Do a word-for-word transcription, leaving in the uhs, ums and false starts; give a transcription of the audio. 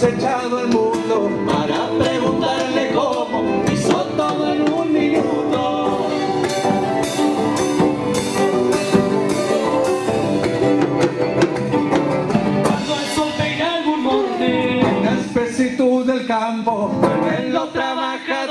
echado el mundo para preguntarle cómo hizo todo en un minuto. Cuando el sol peina algún monte, en la espesitud del campo, él lo trabaja